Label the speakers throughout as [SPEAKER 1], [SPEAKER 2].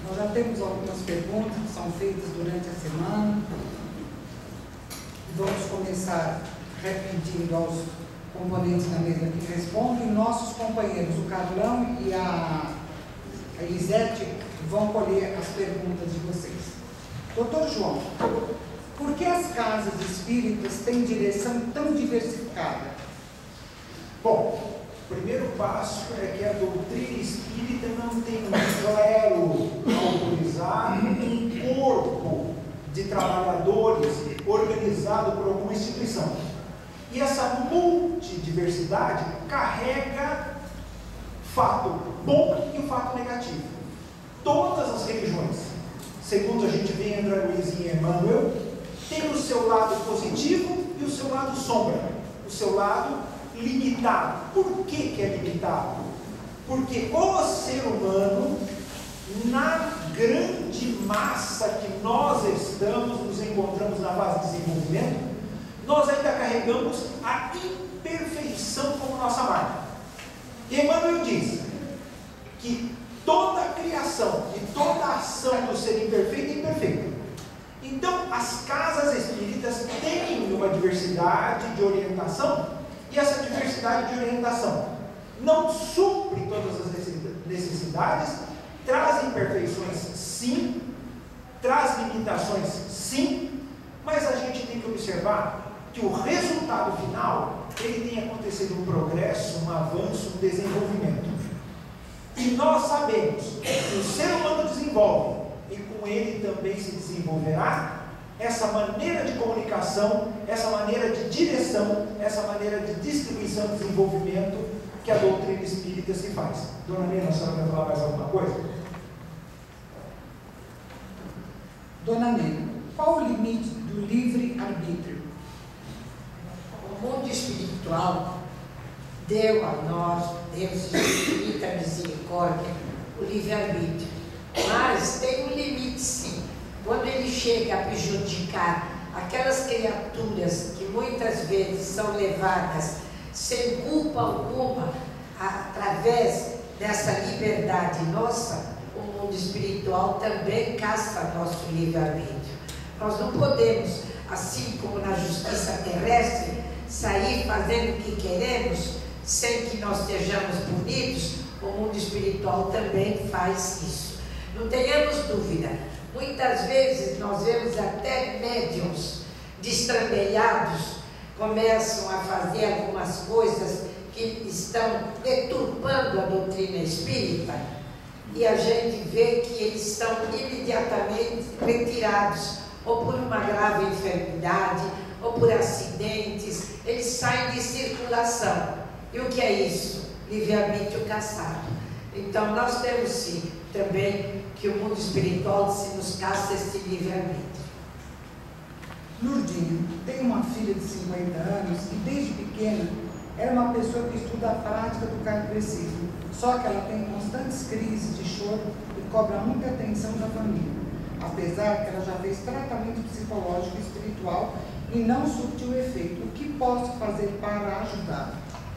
[SPEAKER 1] Nós já temos algumas perguntas que são feitas durante a semana. Vamos começar repetindo aos componentes da mesa que respondem. Nossos companheiros, o Carlão e a Elisete, vão colher as perguntas de vocês. Doutor João, por que as casas espíritas têm direção tão diversificada?
[SPEAKER 2] Bom, o primeiro passo é que a doutrina espírita não tem um clero autorizado, um corpo de trabalhadores organizado por alguma instituição. E essa multidiversidade carrega fato bom e o fato negativo. Todas as religiões, segundo a gente vê em André Luiz e Emmanuel, tem o seu lado positivo e o seu lado sombra, o seu lado limitado. Por que é limitado? Porque o ser humano, na grande massa que nós estamos, nos encontramos na fase de desenvolvimento, nós ainda carregamos a imperfeição como nossa marca. E Emmanuel diz que toda a criação e toda a ação do ser imperfeito é imperfeita. Então, as casas espíritas têm uma diversidade de orientação, e essa diversidade de orientação não supre todas as necessidades, traz imperfeições sim, traz limitações sim, mas a gente tem que observar que o resultado final, ele tem acontecido um progresso, um avanço, um desenvolvimento. E nós sabemos que o ser humano desenvolve, e com ele também se desenvolverá essa maneira de comunicação, essa maneira de direção, essa maneira de distribuição e desenvolvimento que a doutrina espírita se faz. Dona Nena, a senhora vai falar mais alguma coisa?
[SPEAKER 1] Dona Nena, qual o limite do livre-arbítrio?
[SPEAKER 3] O mundo espiritual deu a nós, Deus espírita misericórdia, o livre-arbítrio. Mas tem um limite sim. Quando ele chega a prejudicar aquelas criaturas que muitas vezes são levadas sem culpa alguma, através dessa liberdade nossa, o mundo espiritual também castra nosso livre-arbítrio. Nós não podemos, assim como na justiça terrestre, sair fazendo o que queremos sem que nós sejamos punidos. O mundo espiritual também faz isso. Não tenhamos dúvida. Muitas vezes nós vemos até médiuns destrambelhados começam a fazer algumas coisas que estão deturpando a doutrina espírita, e a gente vê que eles são imediatamente retirados, ou por uma grave enfermidade, ou por acidentes, eles saem de circulação. E o que é isso? Livre-arbítrio caçado. Então nós temos sim também que o mundo espiritual se nos caça este livre-arbítrio.
[SPEAKER 1] Lourdinha tem uma filha de 50 anos e desde pequena era uma pessoa que estuda a prática do kardecismo, só que ela tem constantes crises de choro e cobra muita atenção da família, apesar que ela já fez tratamento psicológico e espiritual e não surtiu efeito. O que posso fazer para ajudar?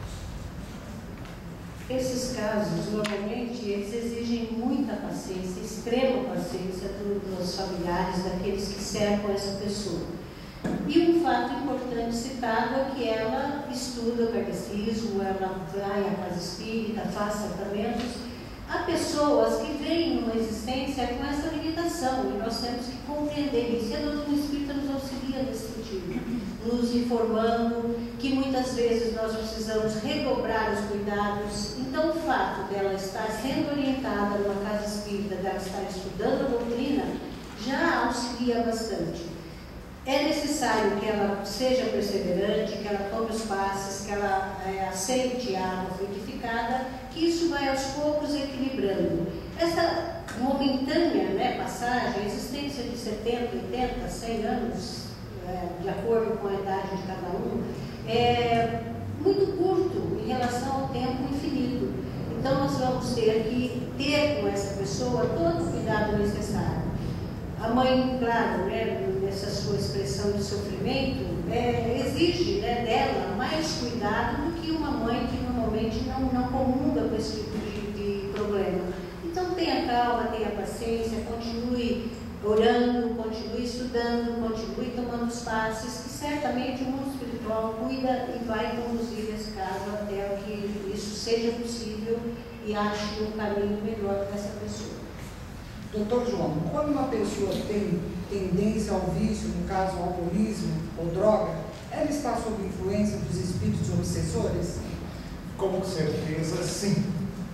[SPEAKER 4] Esses casos, normalmente, eles exigem muita paciência, extrema paciência dos familiares, daqueles que cercam essa pessoa. E um fato importante citado é que ela estuda o kardecismo, ela vai à casa espírita, faz tratamentos. Há pessoas que vêm numa existência com essa limitação, e nós temos que compreender isso. E a doutrina espírita nos auxilia nesse sentido, nos informando que muitas vezes nós precisamos redobrar os cuidados. Então, o fato dela estar sendo orientada numa casa espírita, dela estar estudando a doutrina, já auxilia bastante. É necessário que ela seja perseverante, que ela tome os passes, que ela aceite a água frutificada, que isso vai aos poucos equilibrando. Essa momentânea passagem, a existência de 70, 80, 100 anos, de acordo com a idade de cada um, é muito curto em relação ao tempo infinito. Então nós vamos ter que ter com essa pessoa todo o cuidado necessário. A mãe, claro, nessa sua expressão de sofrimento, exige dela mais cuidado do que uma mãe que normalmente não comunga com esse tipo de problema. Então tenha calma, tenha paciência. paciência, continue orando, continue estudando, continue tomando os passes, que certamente o mundo espiritual cuida e vai conduzir esse caso até que isso seja possível e ache um caminho melhor para essa pessoa.
[SPEAKER 1] Doutor João, quando uma pessoa tem tendência ao vício, no caso ao alcoolismo ou droga, ela está sob influência dos espíritos obsessores?
[SPEAKER 2] Com certeza, sim.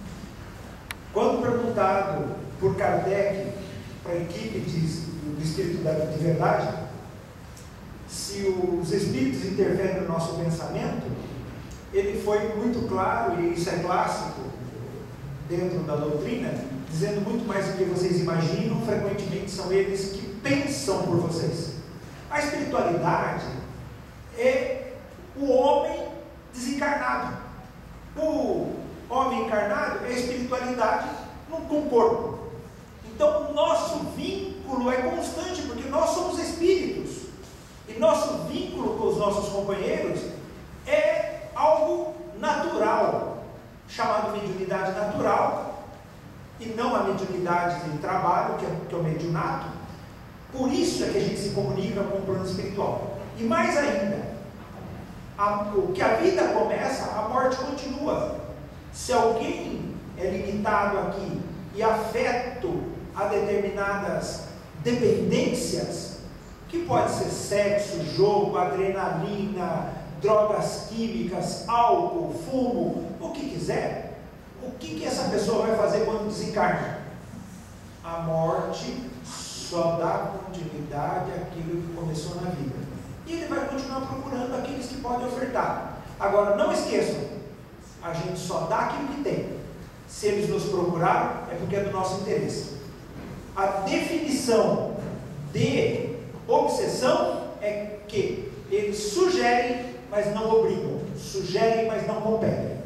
[SPEAKER 2] Quando perguntado por Kardec para a equipe do Espírito de Verdade, se os espíritos interferem no nosso pensamento, ele foi muito claro, e isso é clássico dentro da doutrina, dizendo muito mais do que vocês imaginam. Frequentemente são eles que pensam por vocês. A espiritualidade é o homem desencarnado. O homem encarnado é a espiritualidade com o corpo. Então o nosso vínculo é constante, porque nós somos espíritos. E nosso vínculo com os nossos companheiros é algo natural, chamado mediunidade natural, e não a mediunidade de trabalho, que é o mediunato. Por isso é que a gente se comunica com o plano espiritual. E mais ainda, o que a vida começa, a morte continua. Se alguém é limitado aqui e afeto a determinadas dependências, que pode ser sexo, jogo, adrenalina, drogas químicas, álcool, fumo, o que quiser, o que essa pessoa vai fazer quando desencarna? A morte só dá continuidade àquilo que começou na vida. E ele vai continuar procurando aqueles que podem ofertar. Agora, não esqueçam, a gente só dá aquilo que tem. Se eles nos procuraram, é porque é do nosso interesse. A definição de obsessão é que eles sugerem, mas não obrigam. Sugerem, mas não compelem.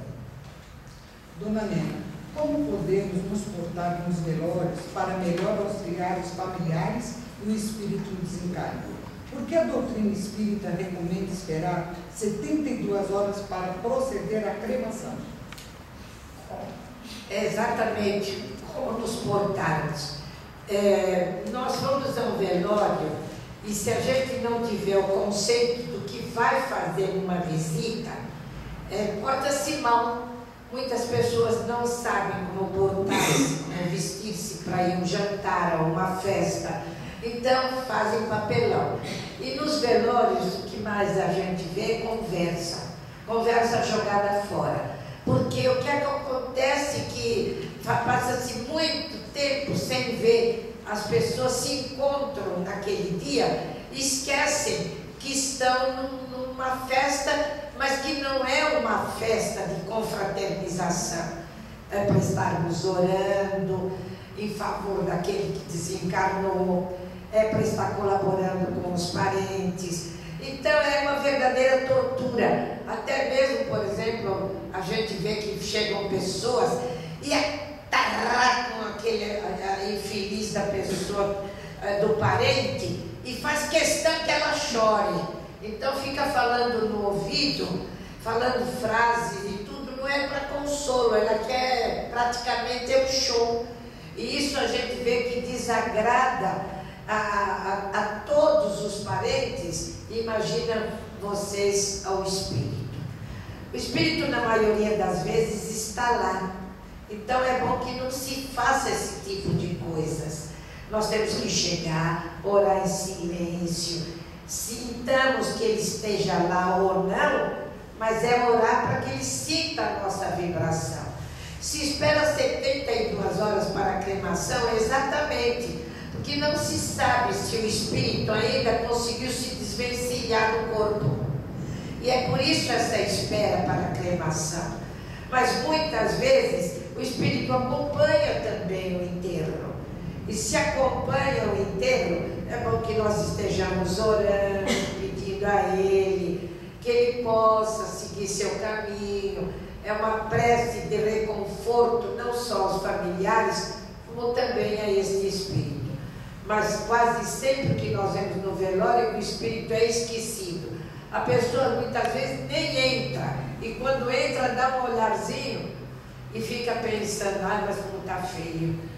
[SPEAKER 1] Dona Nena, como podemos nos portar nos velórios para melhor auxiliar os familiares e o espírito do desencarne? Por que a doutrina espírita recomenda esperar 72 horas para proceder à cremação?
[SPEAKER 3] Exatamente como nos portarmos. Nós vamos a um velório e se a gente não tiver o conceito do que vai fazer uma visita, porta-se mal. Muitas pessoas não sabem como portar-se, como vestir-se para ir a um jantar ou uma festa. Então fazem papelão. E nos velórios o que mais a gente vê é conversa jogada fora. Porque o que acontece é que passa-se muito tempo sem ver, as pessoas se encontram naquele dia, esquecem que estão numa festa, mas que não é uma festa de confraternização. É para estarmos orando em favor daquele que desencarnou, é para estar colaborando com os parentes. Então é uma verdadeira tortura. Até mesmo, por exemplo, a gente vê que chegam pessoas e atarracam a infeliz da pessoa, do parente, e faz questão que ela chore. Então fica falando no ouvido, falando frases e tudo, não é para consolo, ela quer praticamente um show. E isso a gente vê que desagrada a todos os parentes. Imagina vocês ao espírito. O espírito, na maioria das vezes, está lá. Então é bom que não se faça esse tipo de coisas. Nós temos que chegar, orar em silêncio. Sintamos que ele esteja lá ou não, mas é orar para que ele sinta a nossa vibração. Se espera 72 horas para a cremação, é exatamente porque não se sabe se o espírito ainda conseguiu se desvencilhar do corpo. E é por isso essa espera para a cremação. Mas muitas vezes o espírito acompanha também o enterro. E se acompanha o enterro, é bom que nós estejamos orando, pedindo a ele que ele possa seguir seu caminho. É uma prece de reconforto, não só aos familiares, como também a este espírito. Mas quase sempre que nós vemos no velório, o espírito é esquecido. A pessoa muitas vezes nem entra, e quando entra dá um olharzinho e fica pensando, mas como está feio.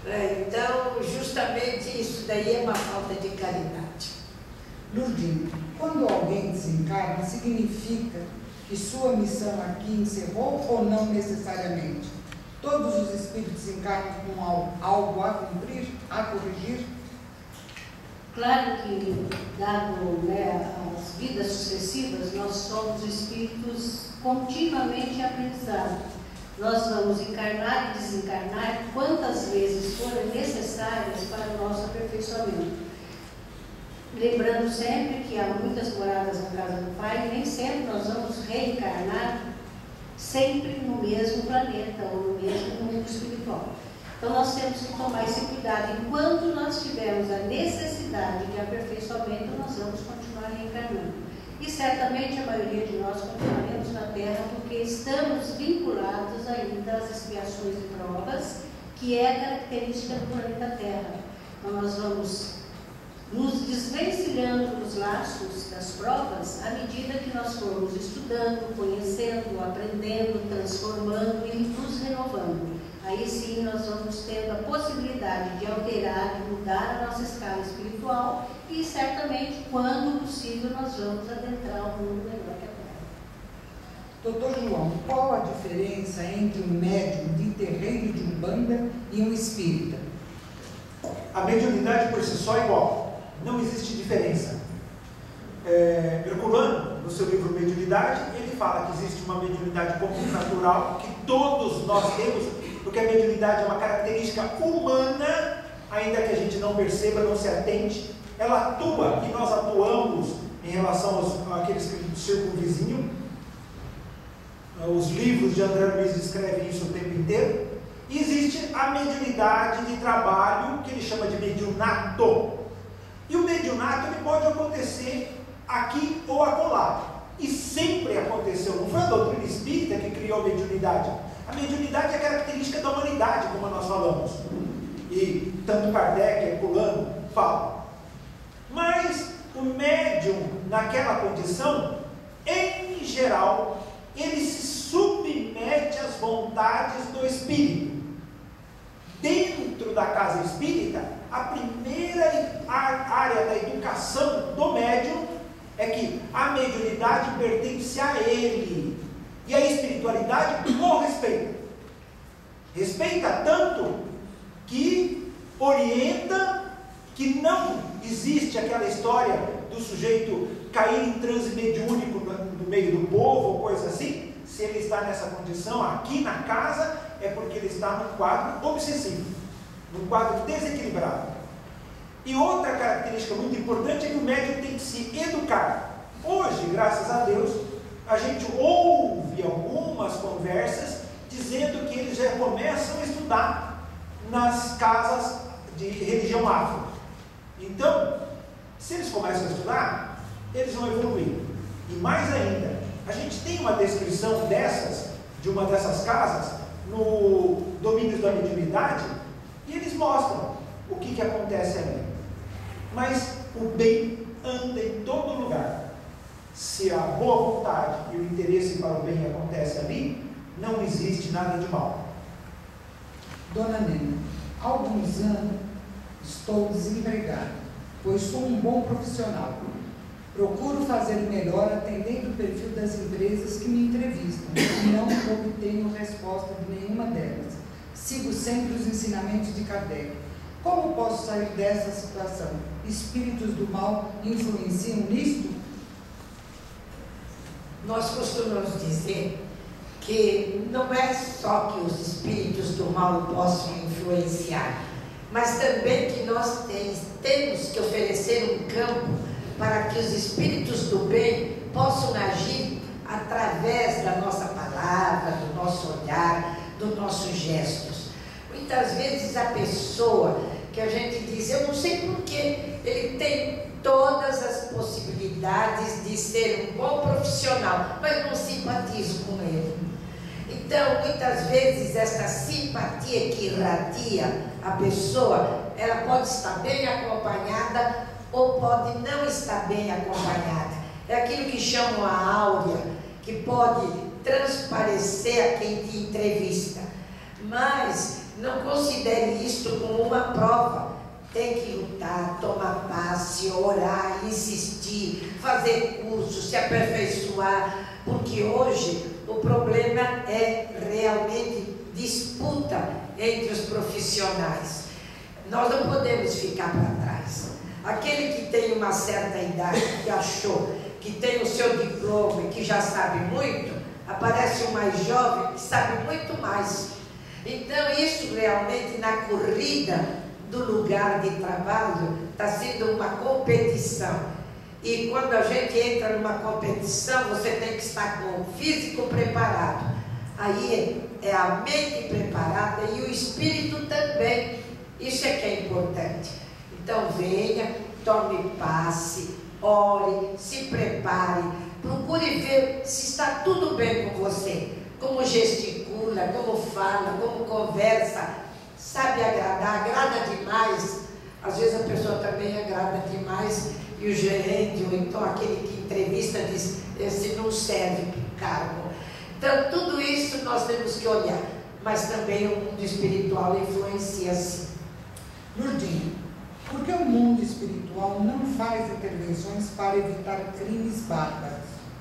[SPEAKER 3] Então, justamente isso daí é uma falta de caridade.
[SPEAKER 1] Lourdinha, quando alguém desencarna, significa que sua missão aqui encerrou ou não necessariamente? Todos os espíritos encarnam com algo a cumprir, a corrigir?
[SPEAKER 4] Claro que, dado as vidas sucessivas, nós somos espíritos continuamente aprendizados. Nós vamos encarnar e desencarnar quantas vezes forem necessárias para o nosso aperfeiçoamento. Lembrando sempre que há muitas moradas na casa do Pai, nem sempre nós vamos reencarnar sempre no mesmo planeta ou no mesmo mundo espiritual. Então nós temos que tomar esse cuidado. Enquanto nós tivermos a necessidade de aperfeiçoamento, nós vamos continuar reencarnando. E certamente a maioria de nós continuaremos na Terra porque estamos vinculados ainda às expiações e provas, que é a característica do planeta Terra. Então nós vamos nos desvencilhando dos laços das provas à medida que nós formos estudando, conhecendo, aprendendo, transformando e nos renovando. Aí sim nós vamos tendo a possibilidade de alterar e mudar a nossa escala espiritual e certamente, quando possível, nós vamos adentrar o mundo melhor que a Terra.
[SPEAKER 1] Doutor João, qual a diferença entre um médium de terreiro de Umbanda e um espírita?
[SPEAKER 2] A mediunidade por si só é igual. Não existe diferença. Herculano, no seu livro Mediunidade, ele fala que existe uma mediunidade comum natural, que todos nós temos, porque a mediunidade é uma característica humana, ainda que a gente não perceba, não se atente. Ela atua e nós atuamos em relação àqueles do círculo vizinho. Os livros de André Luiz descrevem isso o tempo inteiro. E existe a mediunidade de trabalho, que ele chama de mediunato. E o mediunato ele pode acontecer aqui ou acolá. E sempre aconteceu. Não foi a doutrina espírita que criou a mediunidade. A mediunidade é característica da humanidade, como nós falamos. E tanto Kardec, Herculano falam. Mas o médium, naquela condição, em geral, ele se submete às vontades do espírito. Dentro da casa espírita, a primeira área da educação do médium é que a mediunidade pertence a ele e a espiritualidade o respeita. Respeita tanto que orienta que não existe aquela história do sujeito cair em transe mediúnico no meio do povo ou coisa assim. Se ele está nessa condição aqui na casa, é porque ele está num quadro obsessivo, num quadro desequilibrado. E outra característica muito importante é que o médium tem que se educar. Hoje, graças a Deus, a gente ouve algumas conversas dizendo que eles já começam a estudar nas casas de religião afro. Então, se eles começam a estudar, eles vão evoluir. E mais ainda, a gente tem uma descrição de uma dessas casas, no Domínios da Mediunidade, e eles mostram o que acontece ali. Mas o bem anda em todo lugar. Se a boa vontade e o interesse para o bem acontece ali, não existe nada de mal.
[SPEAKER 1] Dona Nena, há alguns anos estou desempregada, pois sou um bom profissional. Procuro fazer o melhor atendendo o perfil das empresas que me entrevistam e não obtenho resposta de nenhuma delas. Sigo sempre os ensinamentos de Kardec. Como posso sair dessa situação? Espíritos do mal influenciam nisto?
[SPEAKER 3] Nós costumamos dizer que não é só que os espíritos do mal possam influenciar, mas também que nós temos que oferecer um campo para que os espíritos do bem possam agir através da nossa palavra, do nosso olhar, dos nossos gestos. Muitas vezes a pessoa que a gente diz, eu não sei porquê, ele tem todas as possibilidades de ser um bom profissional, mas não simpatizo com ele. Então, muitas vezes, essa simpatia que irradia a pessoa, ela pode estar bem acompanhada ou pode não estar bem acompanhada. É aquilo que chamam a áurea, que pode transparecer a quem te entrevista. Mas não considere isto como uma prova. Tem que lutar, tomar passe, orar, insistir, fazer curso, se aperfeiçoar, porque hoje o problema é realmente disputa entre os profissionais. Nós não podemos ficar para trás. Aquele que tem uma certa idade, que achou que tem o seu diploma e que já sabe muito, aparece um mais jovem que sabe muito mais. Então, isso realmente na corrida do lugar de trabalho está sendo uma competição. E quando a gente entra numa competição, você tem que estar com o físico preparado. Aí é a mente preparada e o espírito também. Isso é que é importante. Então venha, tome passe, ore, se prepare, procure ver se está tudo bem com você. Como gesticula, como fala, como conversa, sabe agradar, agrada demais. Às vezes a pessoa também agrada demais e o gerente, ou então aquele que entrevista diz, esse não serve para o cargo. Então tudo isso nós temos que olhar, mas também o mundo espiritual influencia sim.
[SPEAKER 1] Lourdinha, por que o mundo espiritual não faz intervenções para evitar crimes bárbaros?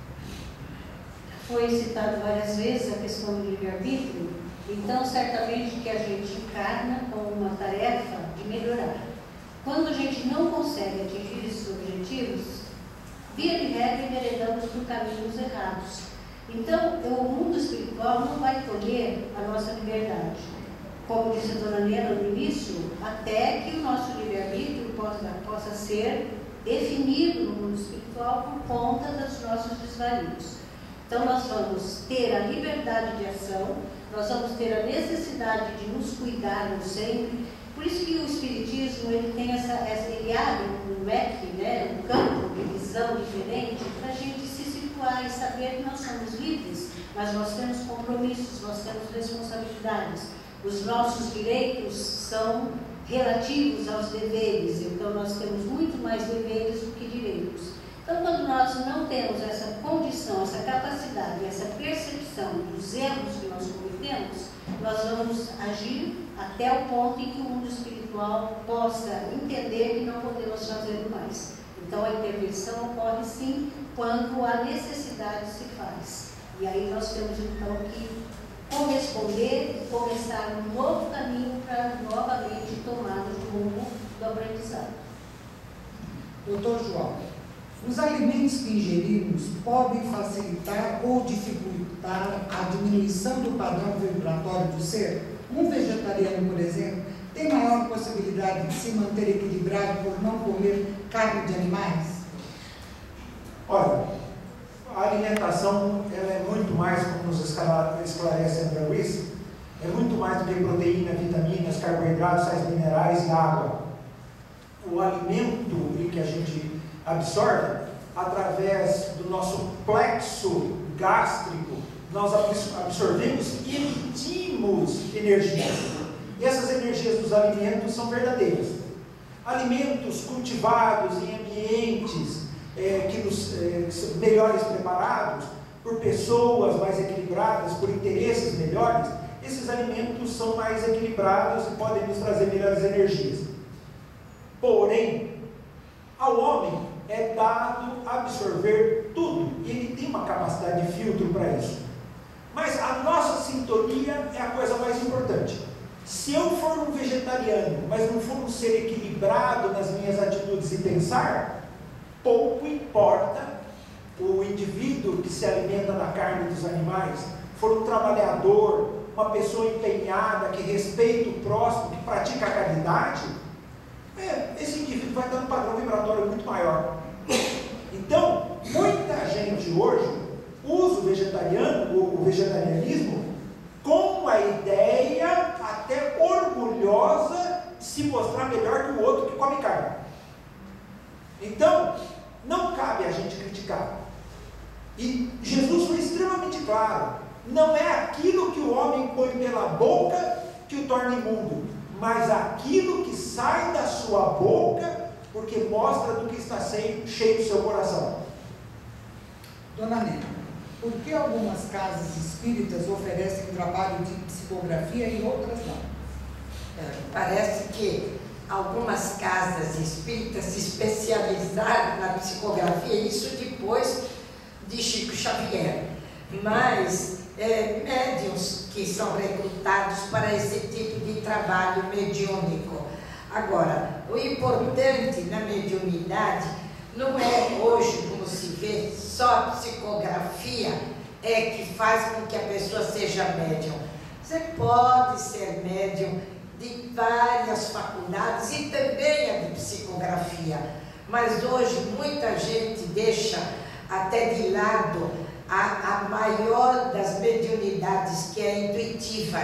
[SPEAKER 4] Foi citado várias vezes a questão do livre-arbítrio, então certamente que a gente encarna com uma tarefa de melhorar. Quando a gente não consegue atingir esses objetivos, via de regra enveredamos por caminhos errados. Então, o mundo espiritual não vai colher a nossa liberdade. Como disse a dona Nena no início, até que o nosso livre-arbítrio possa ser definido no mundo espiritual por conta dos nossos desvarios. Então, nós vamos ter a liberdade de ação, nós vamos ter a necessidade de nos cuidarmos sempre. Por isso que o Espiritismo ele tem ele abre um leque, né, um campo de visão diferente para a gente se situar e saber que nós somos livres, mas nós temos compromissos, nós temos responsabilidades. Os nossos direitos são relativos aos deveres, então nós temos muito mais deveres do que direitos. Então, quando nós não temos essa condição, essa capacidade, essa percepção dos erros que nós cometemos, nós vamos agir até o ponto em que o mundo espiritual possa entender que não podemos fazer mais. Então, a intervenção ocorre sim quando a necessidade se faz. E aí nós temos então que corresponder e começar um novo caminho para novamente tomarmos o rumo do aprendizado.
[SPEAKER 1] Doutor João, os alimentos que ingerimos podem facilitar ou dificultar a diminuição do padrão vibratório do ser? Um vegetariano, por exemplo, tem maior possibilidade de se manter equilibrado por não comer carne de animais?
[SPEAKER 2] Olha, a alimentação ela é muito mais, como nos esclarece André Luiz, é muito mais do que proteína, vitaminas, carboidratos, sais minerais e água. O alimento que a gente absorve através do nosso plexo gástrico, nós absorvemos e emitimos energia. E essas energias dos alimentos são verdadeiras. Alimentos cultivados em ambientes melhores preparados, por pessoas mais equilibradas, por interesses melhores, esses alimentos são mais equilibrados e podem nos trazer melhores energias. Porém, ao homem é dado absorver tudo, e ele tem uma capacidade de filtro para isso. Mas a nossa sintonia é a coisa mais importante. Se eu for um vegetariano, mas não for um ser equilibrado nas minhas atitudes e pensar, pouco importa o indivíduo que se alimenta da carne dos animais, for um trabalhador, uma pessoa empenhada, que respeita o próximo, que pratica a caridade, esse indivíduo vai estar num padrão vibratório muito maior. Então, muita gente hoje usa o vegetarianismo com a ideia até orgulhosa de se mostrar melhor que o outro que come carne. Então, não cabe a gente criticar. E Jesus foi extremamente claro: não é aquilo que o homem põe pela boca que o torna imundo, mas aquilo que sai da sua boca, porque mostra do que está cheio do seu coração.
[SPEAKER 1] Dona Nena, por que algumas casas espíritas oferecem trabalho de psicografia e outras não?
[SPEAKER 3] Parece que algumas casas espíritas se especializaram na psicografia, isso depois de Chico Xavier. Mas médiuns que são recrutados para esse tipo de trabalho mediúnico. Agora, o importante na mediunidade não é hoje, como se vê, só a psicografia que faz com que a pessoa seja médium. Você pode ser médium de várias faculdades e também a de psicografia, mas hoje muita gente deixa até de lado a maior das mediunidades, que é a intuitiva.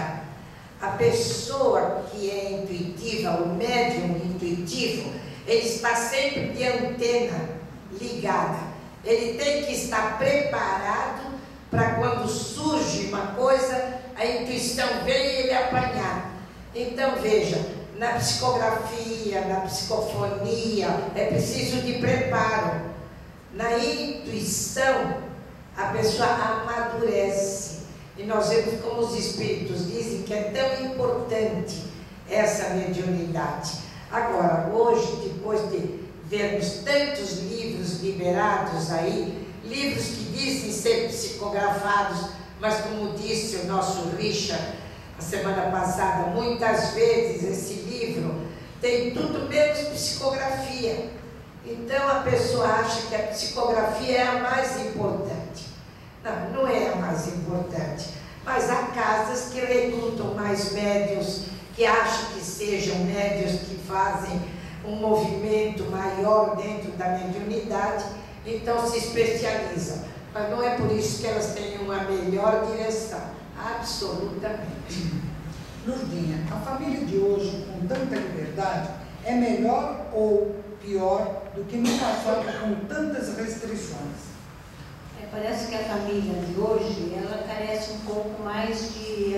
[SPEAKER 3] A pessoa que é intuitiva, o médium intuitivo, ele está sempre de antena ligada. Ele tem que estar preparado para quando surge uma coisa, a intuição vem e ele apanhar. Então veja, na psicografia, na psicofonia, é preciso de preparo. Na intuição, a pessoa amadurece. E nós vemos como os espíritos dizem que é tão importante essa mediunidade. Agora, hoje, depois de vermos tantos livros liberados aí, livros que dizem ser psicografados, mas como disse o nosso Richard a semana passada, muitas vezes esse livro tem tudo menos psicografia. Então a pessoa acha que a psicografia é a mais importante. Não, não é a mais importante. Mas há casas que recrutam mais médiuns, que acham que sejam médiuns que fazem um movimento maior dentro da mediunidade, então se especializam. Mas não é por isso que elas têm uma melhor direção. Absolutamente.
[SPEAKER 1] Lourdinha, a família de hoje, com tanta liberdade, é melhor ou pior do que no passado com tantas restrições?
[SPEAKER 4] Parece que a família de hoje, ela carece um pouco mais de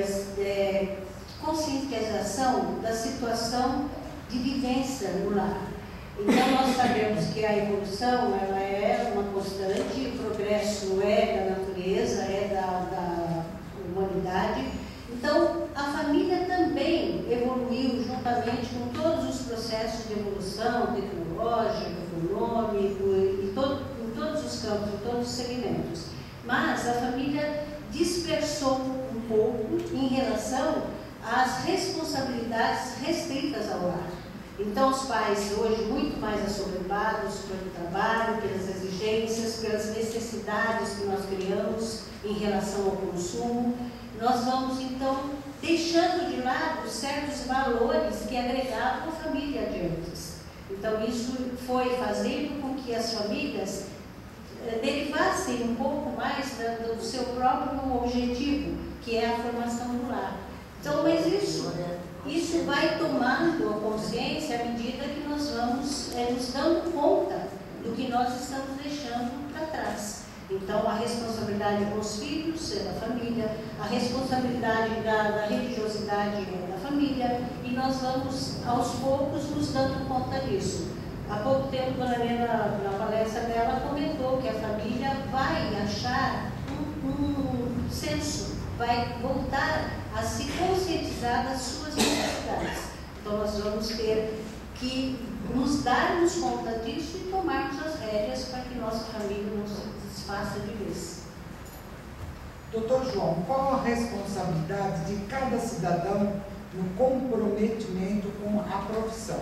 [SPEAKER 4] conscientização da situação de vivência no lar. Então nós sabemos que a evolução, ela é uma constante, o progresso é da natureza, é da humanidade. Então a família também evoluiu juntamente com todos os processos de evolução tecnológico, econômico e em todos os campos, em todos os segmentos. Mas a família dispersou um pouco em relação às responsabilidades restritas ao lar. Então os pais hoje muito mais assoberbados pelo trabalho, pelas exigências, pelas necessidades que nós criamos em relação ao consumo, nós vamos então deixando de lado certos valores que agregavam a família de antes. Então isso foi fazendo com que as famílias derivassem um pouco mais do seu próprio objetivo, que é a formação do lar. Então, mas isso vai tomando a consciência à medida que nós vamos nos dando conta do que nós estamos deixando para trás. Então, a responsabilidade com os filhos é da família, a responsabilidade da religiosidade é da família, e nós vamos, aos poucos, nos dando conta disso. Há pouco tempo, a Dona Helena, na palestra dela, comentou que a família vai achar um senso, vai voltar a se conscientizar das suas necessidades. Então, nós vamos ter que nos darmos conta disso e tomarmos as rédeas para que nossa família não se desfaça de vez.
[SPEAKER 1] Doutor João, qual a responsabilidade de cada cidadão no comprometimento com a profissão?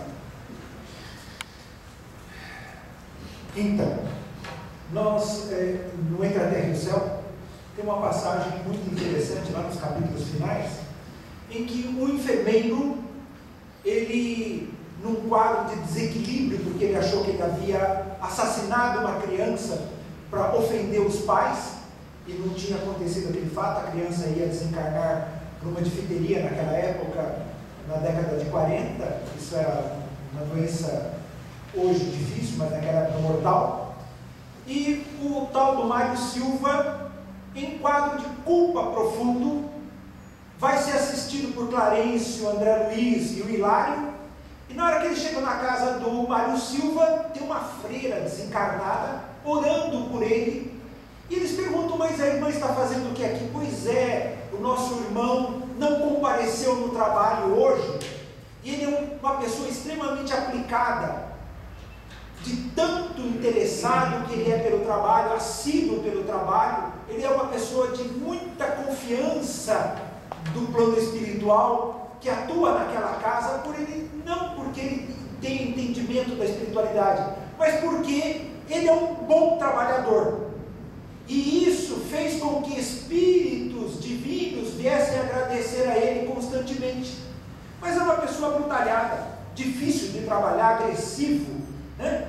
[SPEAKER 2] Então, nós, no Entre a Terra e o Céu, tem uma passagem muito interessante lá nos capítulos finais, em que o enfermeiro, ele, num quadro de desequilíbrio, porque ele achou que ele havia assassinado uma criança para ofender os pais, e não tinha acontecido aquele fato, a criança ia desencarnar por uma difteria naquela época, na década de 40, isso era uma doença hoje difícil, mas naquela época mortal, e o tal do Mário Silva, em quadro de culpa profundo, vai ser assistido por Clarencio, André Luiz e o Hilário, e na hora que eles chegam na casa do Mário Silva, tem uma freira desencarnada orando por ele, e eles perguntam, mas a irmã está fazendo o que aqui? Pois é, o nosso irmão não compareceu no trabalho hoje, ele é uma pessoa extremamente aplicada, de tanto interessado que ele é pelo trabalho, assíduo pelo trabalho. Ele é uma pessoa de muita confiança do plano espiritual, que atua naquela casa, não porque ele tem entendimento da espiritualidade, mas porque ele é um bom trabalhador. E isso fez com que espíritos divinos viessem agradecer a ele constantemente. Mas é uma pessoa brutalhada, difícil de trabalhar, agressivo, né?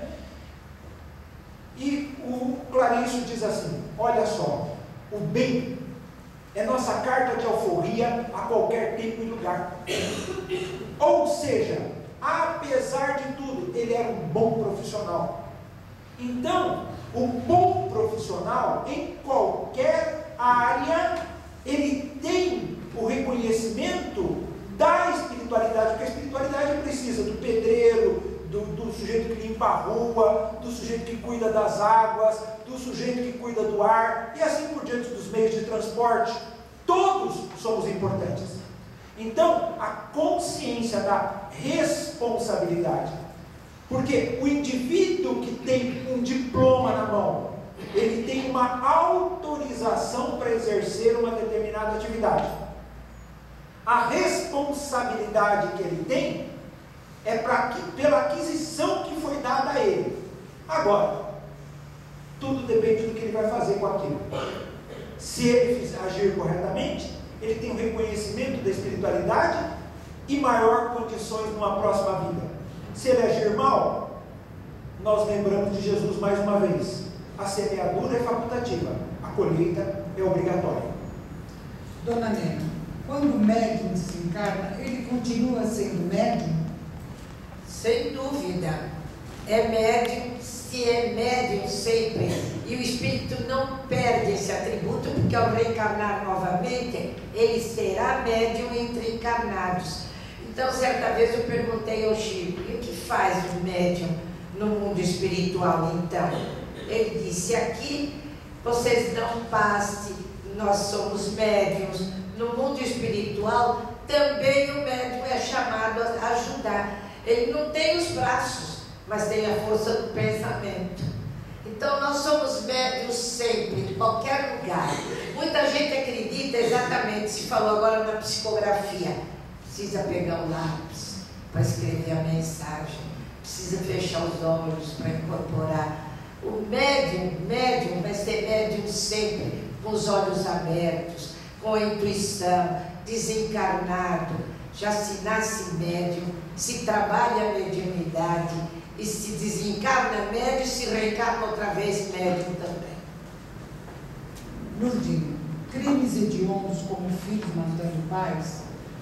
[SPEAKER 2] E o Clarencio diz assim: olha só, o bem é nossa carta de alforria a qualquer tempo e lugar. Ou seja, apesar de tudo, ele era um bom profissional. Então, o bom profissional, em qualquer área, ele tem o reconhecimento da espiritualidade, porque a espiritualidade precisa do pedreiro, do sujeito que limpa a rua, do sujeito que cuida das águas, do sujeito que cuida do ar, e assim por diante, dos meios de transporte. Todos somos importantes. Então, a consciência da responsabilidade, porque o indivíduo que tem um diploma na mão, ele tem uma autorização para exercer uma determinada atividade. A responsabilidade que ele tem é pela aquisição que foi dada a ele. Agora, tudo depende do que ele vai fazer com aquilo. Se ele agir corretamente, ele tem um reconhecimento da espiritualidade e maior condições numa próxima vida. Se ele agir mal, nós lembramos de Jesus mais uma vez: a semeadura é facultativa, a colheita é obrigatória.
[SPEAKER 1] Dona Nena, quando o médium desencarna, ele continua sendo médium?
[SPEAKER 3] Sem dúvida. É médium, se é médium sempre, e o espírito não perde esse atributo, porque ao reencarnar novamente, ele será médium entre encarnados. Então, certa vez eu perguntei ao Chico: e o que faz o médium no mundo espiritual, então? Ele disse: aqui vocês dão passe, nós somos médiums. No mundo espiritual, também o médium é chamado a ajudar. Ele não tem os braços, mas tem a força do pensamento. Então nós somos médiuns sempre, de qualquer lugar. Muita gente acredita exatamente, se falou agora na psicografia, precisa pegar o lápis para escrever a mensagem, precisa fechar os olhos para incorporar. O médium vai ser médium sempre, com os olhos abertos, com a intuição, desencarnado. Já se nasce médium, se trabalha a mediunidade, e se desencarna médium e se reencarna outra vez médium também.
[SPEAKER 1] Lourdinha, crimes hediondos como filhos matando pais,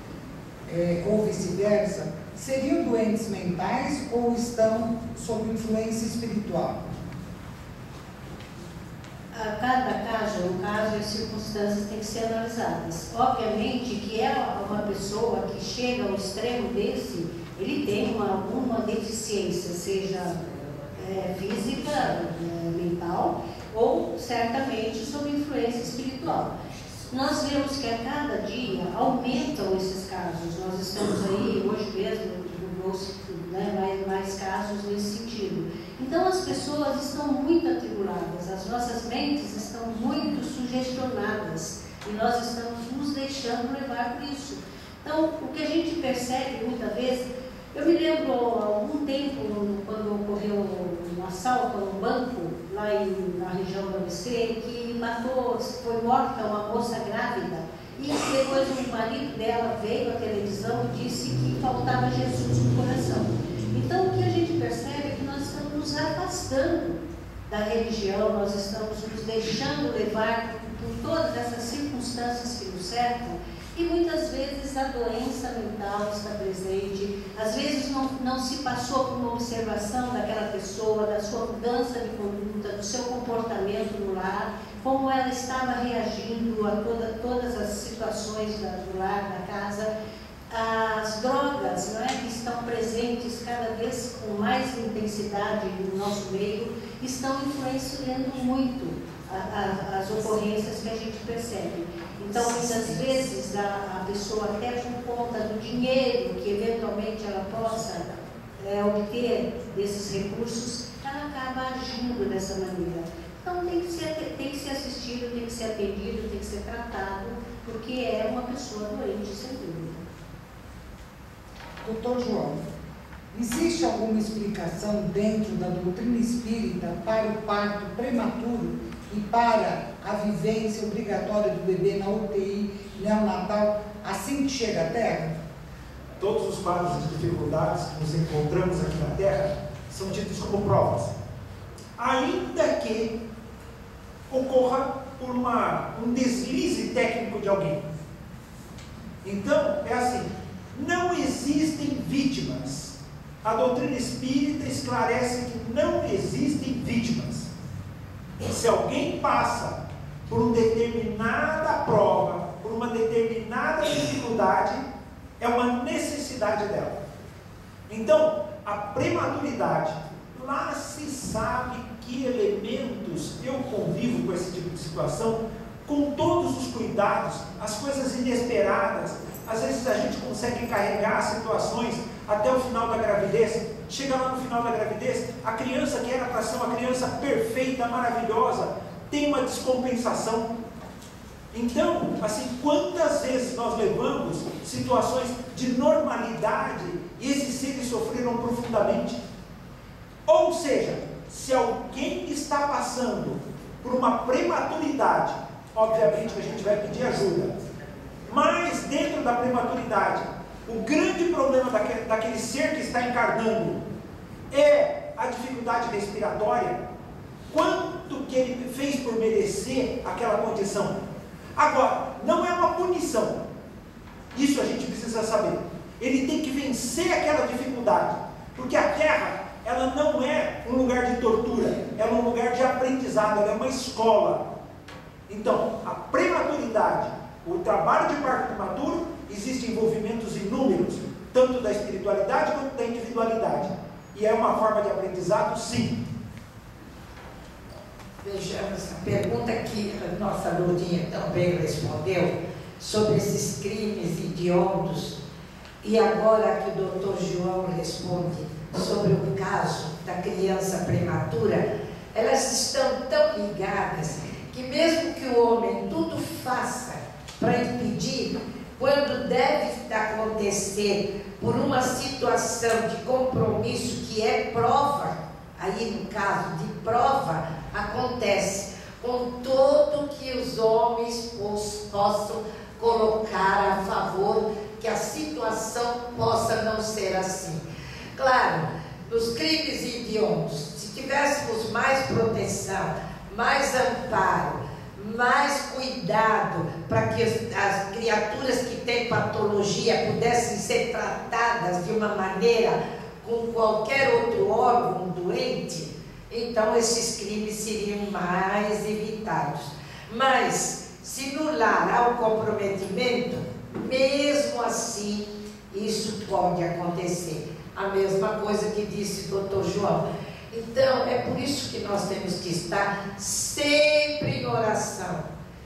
[SPEAKER 1] ou vice-versa, seriam doentes mentais ou estão sob influência espiritual?
[SPEAKER 4] A cada caso, o caso e as circunstâncias têm que ser analisadas. Obviamente que é uma pessoa que chega ao extremo desse, ele tem alguma deficiência, seja física, mental, ou certamente sob influência espiritual. Nós vemos que a cada dia aumentam esses casos. Nós estamos aí, hoje mesmo, mais casos nesse sentido. Então as pessoas estão muito atribuladas, as nossas mentes estão muito sugestionadas e nós estamos nos deixando levar por isso. Então o que a gente percebe muitas vezes, eu me lembro há algum tempo, quando ocorreu um assalto a um banco lá na região do ABC, que foi morta uma moça grávida, e depois o marido dela veio à televisão e disse que faltava Jesus no coração. Então o que a gente percebe é que nós estamos nos afastando da religião, nós estamos nos deixando levar por todas essas circunstâncias que nos cercam, e muitas vezes a doença mental está presente, às vezes não se passou por uma observação daquela pessoa, da sua mudança de conduta, do seu comportamento no lar, como ela estava reagindo a todas as situações do lar, da casa. As drogas, não é, que estão presentes cada vez com mais intensidade no nosso meio, estão influenciando muito as ocorrências que a gente percebe. Então, muitas vezes, a pessoa, até por conta do dinheiro que eventualmente ela possa obter desses recursos, ela acaba agindo dessa maneira. Então, tem que ser assistido, tem que ser atendido, tem que ser tratado, porque é uma pessoa doente, sem dúvida.
[SPEAKER 1] Doutor João, existe alguma explicação dentro da doutrina espírita para o parto prematuro e para a vivência obrigatória do bebê na UTI neonatal assim que chega à Terra?
[SPEAKER 2] Todos os quadros de dificuldades que nos encontramos aqui na Terra são tidos como provas, ainda que ocorra por um deslize técnico de alguém. Então, é assim, não existem vítimas. A doutrina espírita esclarece que não existem vítimas. Se alguém passa por uma determinada prova, por uma determinada dificuldade, é uma necessidade dela. Então, a prematuridade, lá se sabe que elementos, eu convivo com esse tipo de situação, com todos os cuidados, as coisas inesperadas. Às vezes a gente consegue carregar situações até o final da gravidez. Chega lá no final da gravidez, a criança que era para ser uma criança perfeita, maravilhosa, tem uma descompensação. Então, assim, quantas vezes nós levamos situações de normalidade e esses seres sofreram profundamente? Ou seja, se alguém está passando por uma prematuridade, obviamente que a gente vai pedir ajuda. Mas dentro da prematuridade, o grande problema daquele ser que está encarnando é a dificuldade respiratória. Quanto que ele fez por merecer aquela condição? Agora, não é uma punição. Isso a gente precisa saber. Ele tem que vencer aquela dificuldade, porque a Terra, ela não é um lugar de tortura, ela é um lugar de aprendizado, ela é uma escola. Então, a prematuridade, o trabalho de parto prematuro, existem envolvimentos inúmeros, tanto da espiritualidade quanto da individualidade. E é uma forma de aprendizado, sim.
[SPEAKER 3] Vejamos a pergunta que a nossa Lourdinha também respondeu sobre esses crimes hediondos, e agora que o doutor João responde sobre o caso da criança prematura, elas estão tão ligadas que mesmo que o homem tudo faça para impedir, quando deve acontecer por uma situação de compromisso que é prova, aí no caso de prova, acontece com tudo que os homens possam colocar a favor que a situação possa não ser assim. Claro, nos crimes hediondos, se tivéssemos mais proteção, mais amparo, mais cuidado para que as criaturas que têm patologia pudessem ser tratadas de uma maneira com qualquer outro órgão doente, então esses crimes seriam mais evitados. Mas, se no lar há um comprometimento, mesmo assim, isso pode acontecer. A mesma coisa que disse o doutor João. Então, é por isso que nós temos que estar sempre em oração,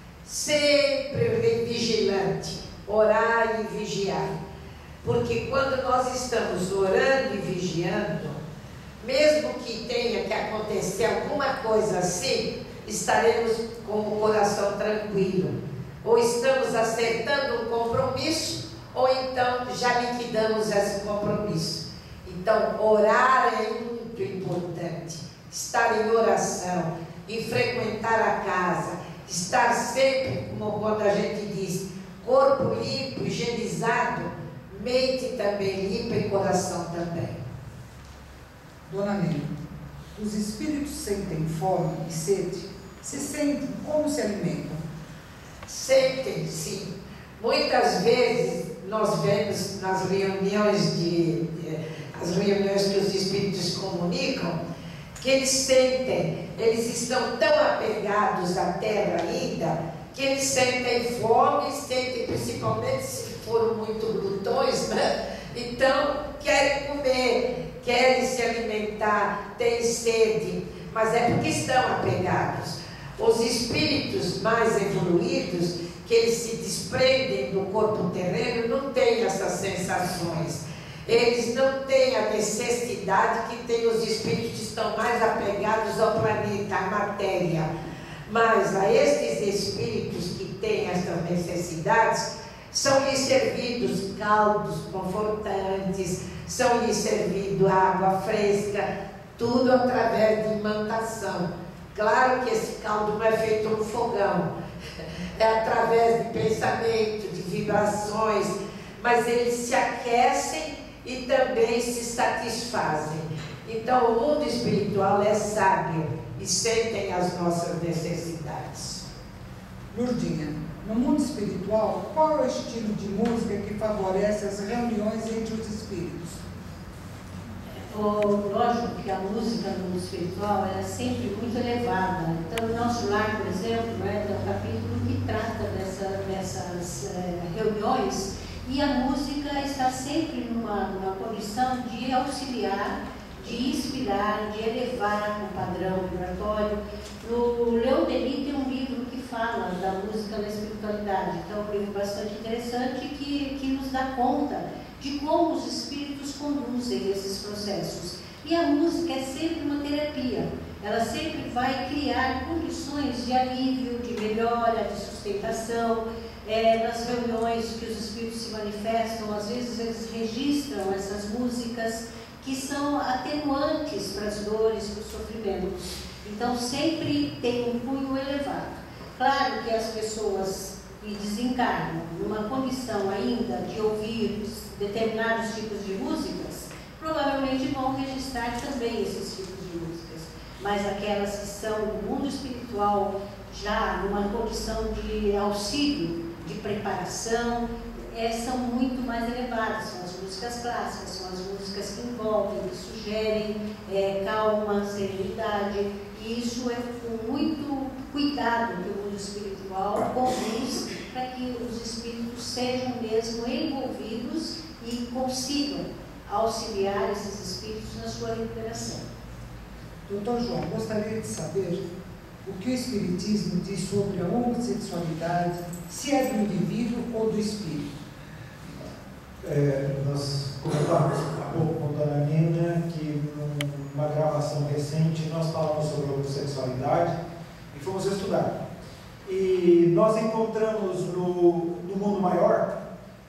[SPEAKER 3] sempre vigilante, orar e vigiar. Porque quando nós estamos orando e vigiando, mesmo que tenha que acontecer alguma coisa assim, estaremos com o coração tranquilo. Ou estamos acertando um compromisso, ou então já liquidamos esse compromisso. Então, orar é muito importante. Estar em oração, em frequentar a casa, estar sempre, como quando a gente diz, corpo limpo, higienizado, mente também limpa e coração também.
[SPEAKER 1] Dona Nena, os espíritos sentem fome e sede? Se sentem, como se alimentam?
[SPEAKER 3] Sentem, sim. Muitas vezes nós vemos nas reuniões as reuniões que os espíritos comunicam, que eles sentem, eles estão tão apegados à terra ainda, que eles sentem fome, sentem principalmente se foram muito glutões, né? Então querem comer, querem se alimentar, têm sede, mas é porque estão apegados. Os espíritos mais evoluídos que eles se desprendem do corpo terreno, não têm essas sensações. Eles não têm a necessidade que tem os espíritos que estão mais apegados ao planeta, à matéria. Mas a estes espíritos que têm essas necessidades, são-lhes servidos caldos confortantes, são-lhes servido água fresca, tudo através de imantação. Claro que esse caldo não é feito no fogão, é através de pensamento, de vibrações, mas eles se aquecem e também se satisfazem. Então o mundo espiritual é sábio e sentem as nossas necessidades.
[SPEAKER 1] Lurdinha, no mundo espiritual, qual é o estilo de música que favorece as reuniões entre os espíritos?
[SPEAKER 4] Lógico que a música no mundo espiritual é sempre muito elevada. Então, o nosso lar, por exemplo, tem um capítulo que trata dessas reuniões, e a música está sempre numa condição de auxiliar, de inspirar, de elevar o padrão vibratório. O Leon Denis tem um livro que fala da música na espiritualidade. Então, é um livro bastante interessante que nos dá conta de como os espíritos conduzem esses processos. E a música é sempre uma terapia. Ela sempre vai criar condições de alívio, de melhora, de sustentação. Nas reuniões que os espíritos se manifestam, às vezes eles registram essas músicas que são atenuantes para as dores, para os sofrimentos. Então sempre tem um cunho elevado. Claro que as pessoas que desencarnam numa condição ainda de ouvir determinados tipos de músicas, provavelmente vão registrar também esses tipos de músicas. Mas aquelas que são do mundo espiritual, já numa condição de auxílio, de preparação, são muito mais elevadas. São as músicas clássicas, são as músicas que envolvem, que sugerem calma, serenidade. E isso é com muito cuidado que o mundo espiritual conduz para que os espíritos sejam mesmo envolvidos e consigam auxiliar esses espíritos na sua recuperação.
[SPEAKER 1] Doutor João, gostaria de saber o que o Espiritismo diz sobre a homossexualidade, se é do indivíduo ou do espírito.
[SPEAKER 2] Nós comentamos há pouco com a dona Nina que numa gravação recente nós falamos sobre a homossexualidade e fomos estudar. E nós encontramos no Mundo Maior,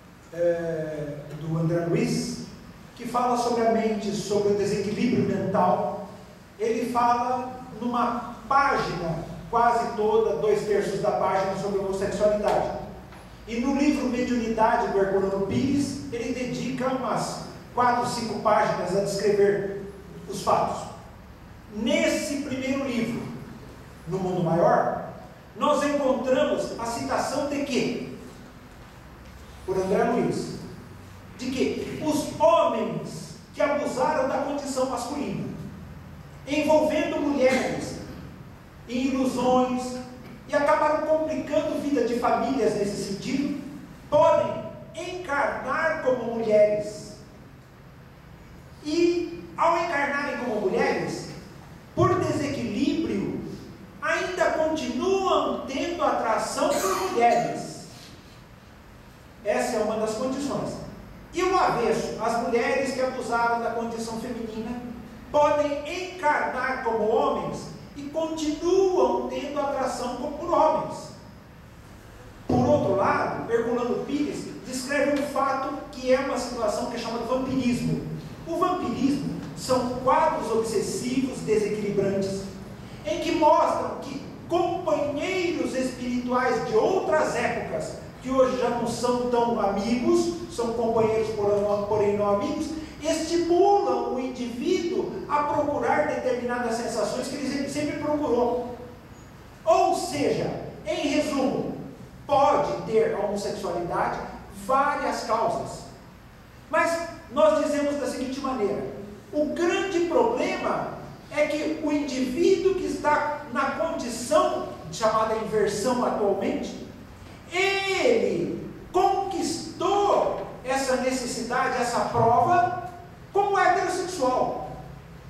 [SPEAKER 2] do André Luiz, que fala sobre a mente, sobre o desequilíbrio mental. Ele fala numa página, quase toda, 2/3 da página, sobre homossexualidade. E no livro Mediunidade, do Herculano Pires, ele dedica umas 4, 5 páginas a descrever os fatos. Nesse primeiro livro, No Mundo Maior, nós encontramos a citação de quê? Por André Luiz, de que os homens que abusaram da condição masculina, envolvendo mulheres em ilusões e acabaram complicando a vida de famílias nesse sentido, podem encarnar como mulheres. E ao encarnarem como mulheres, por desequilíbrio, ainda continuam tendo atração por mulheres. Essa é uma das condições. E o avesso, as mulheres que abusaram da condição feminina podem encarnar como homens e continuam tendo atração por homens. Por outro lado, Herculano Pires descreve um fato que é uma situação que é chamada vampirismo. O vampirismo são quadros obsessivos desequilibrantes em que mostram que companheiros espirituais de outras épocas, que hoje já não são tão amigos, são companheiros porém não amigos, estimulam o indivíduo a procurar determinadas sensações que ele sempre procurou. Ou seja, em resumo, pode ter a homossexualidade várias causas. Mas nós dizemos da seguinte maneira: o grande problema é que o indivíduo que está na condição chamada inversão atualmente, ele conquistou essa necessidade, essa prova, como heterossexual.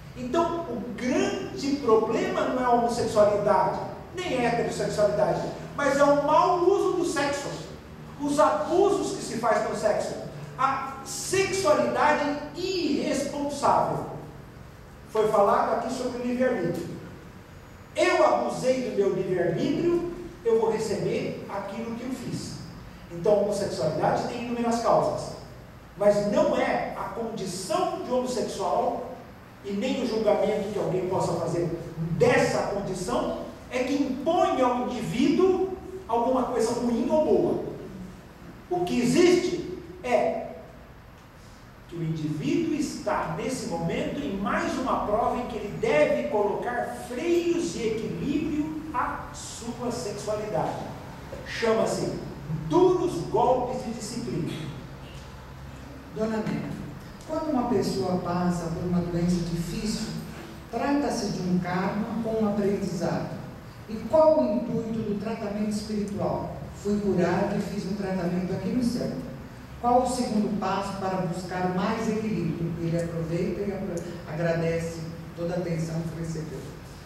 [SPEAKER 2] Então, o grande problema não é a homossexualidade, nem a heterossexualidade. mas é o mau uso do sexo, os abusos que se faz com o sexo, a sexualidade irresponsável. Foi falado aqui sobre o livre-arbítrio. Eu abusei do meu livre-arbítrio, eu vou receber aquilo que eu fiz. Então, a homossexualidade tem inúmeras causas, mas não é a condição de homossexual e nem o julgamento que alguém possa fazer dessa condição é que impõe ao indivíduo alguma coisa ruim ou boa. O que existe é que o indivíduo está nesse momento em mais uma prova em que ele deve colocar freios de equilíbrio à sua sexualidade. Chama-se duros golpes de disciplina.
[SPEAKER 1] Dona Nena, quando uma pessoa passa por uma doença difícil, trata-se de um karma ou um aprendizado. E qual o intuito do tratamento espiritual? Fui curado e fiz um tratamento aqui no céu. Qual o segundo passo para buscar mais equilíbrio? Ele aproveita e agradece toda a atenção que recebeu.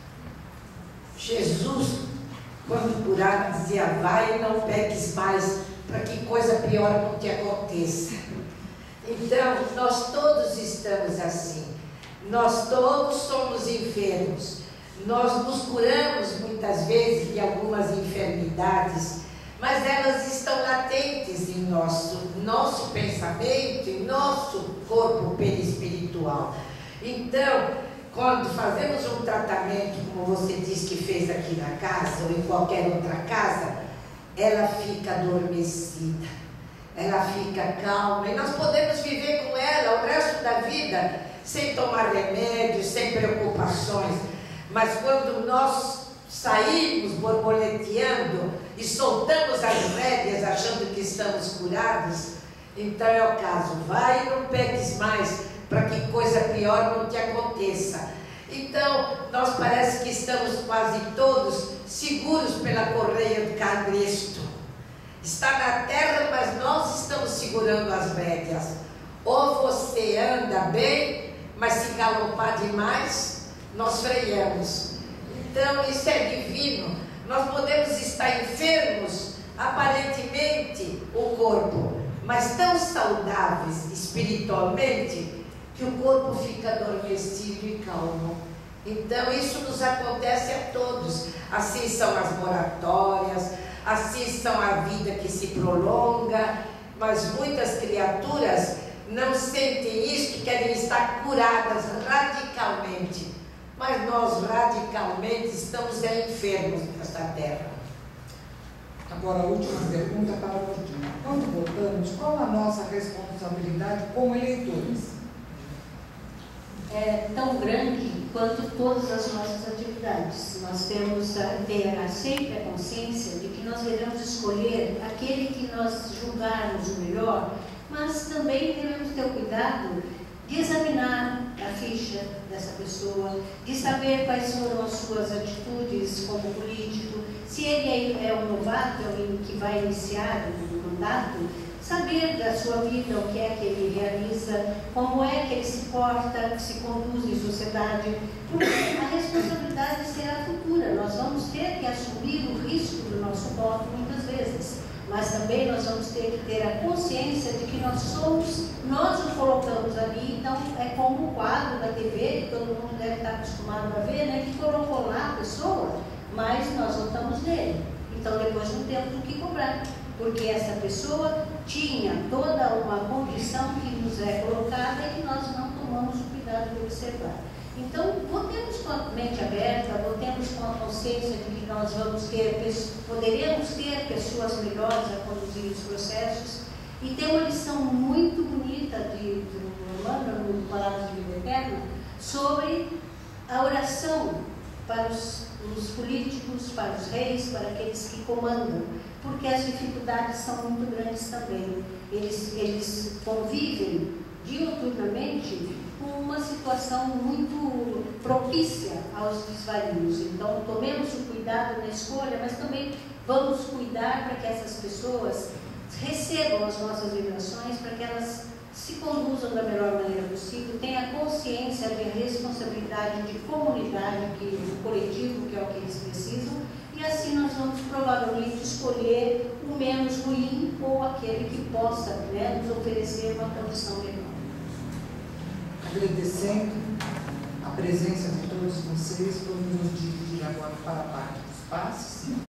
[SPEAKER 3] Jesus, quando curado, dizia: vai e não peques mais, para que coisa pior não te aconteça. Então, nós todos estamos assim. Nós todos somos enfermos. Nós nos curamos muitas vezes de algumas enfermidades, mas elas estão latentes em nosso pensamento, em nosso corpo perispiritual. Então, quando fazemos um tratamento, como você disse que fez aqui na casa, ou em qualquer outra casa, ela fica adormecida, ela fica calma, e nós podemos viver com ela o resto da vida, sem tomar remédios, sem preocupações. Mas quando nós saímos borboleteando e soltamos as rédeas achando que estamos curados, então é o caso: vai e não peques mais, para que coisa pior não te aconteça. Então, nós parece que estamos quase todos seguros pela correia do cabresto. Está na terra, mas nós estamos segurando as rédeas. Ou você anda bem, mas se galopar demais, nós freamos. Então, isso é divino. Nós podemos estar enfermos, aparentemente, o corpo, mas tão saudáveis espiritualmente, que o corpo fica adormecido e calmo. Então, isso nos acontece a todos. Assim são as moratórias, assim são a vida que se prolonga, mas muitas criaturas não sentem isso, que querem estar curadas radicalmente. Mas nós radicalmente estamos enfermos nesta terra.
[SPEAKER 1] Agora, a última pergunta para a Lourdinha. Quando votamos, qual a nossa responsabilidade como eleitores?
[SPEAKER 4] É tão grande quanto todas as nossas atividades. Nós temos a ter sempre a consciência de que nós devemos escolher aquele que nós julgarmos o melhor, mas também devemos ter o cuidado de examinar a ficha dessa pessoa, de saber quais foram as suas atitudes como político, se ele é um novato, alguém que vai iniciar um mandato, saber da sua vida, o que é que ele realiza, como é que ele se porta, se conduz em sociedade, porque a responsabilidade será futura. Nós vamos ter que assumir o risco do nosso voto muitas vezes, mas também nós vamos ter que ter a consciência de que nós o colocamos ali. Então é como o quadro da TV, que todo mundo deve estar acostumado a ver, né, que colocou lá a pessoa, mas nós votamos nele. Então depois não temos o que cobrar, porque essa pessoa tinha toda uma condição que nos é colocada e que nós não tomamos o cuidado de observar. Então, votemos com a mente aberta, votemos com a consciência de que nós poderemos ter pessoas melhores a conduzir os processos. E tem uma lição muito bonita de Emmanuel, no Palavras de Vida Eterna, sobre a oração para os políticos, para os reis, para aqueles que comandam, porque as dificuldades são muito grandes também. Eles convivem diuturnamente com uma situação muito propícia aos desvarios. Então, tomemos o cuidado na escolha, mas também vamos cuidar para que essas pessoas recebam as nossas vibrações, para que elas se conduzam da melhor maneira possível, tenham consciência da responsabilidade de comunidade, do coletivo, que é o que eles precisam, e e assim nós vamos provavelmente escolher o menos ruim ou aquele que possa, né, nos oferecer uma condição melhor.
[SPEAKER 1] Agradecendo a presença de todos vocês, vamos nos dirigir agora para a parte dos passes.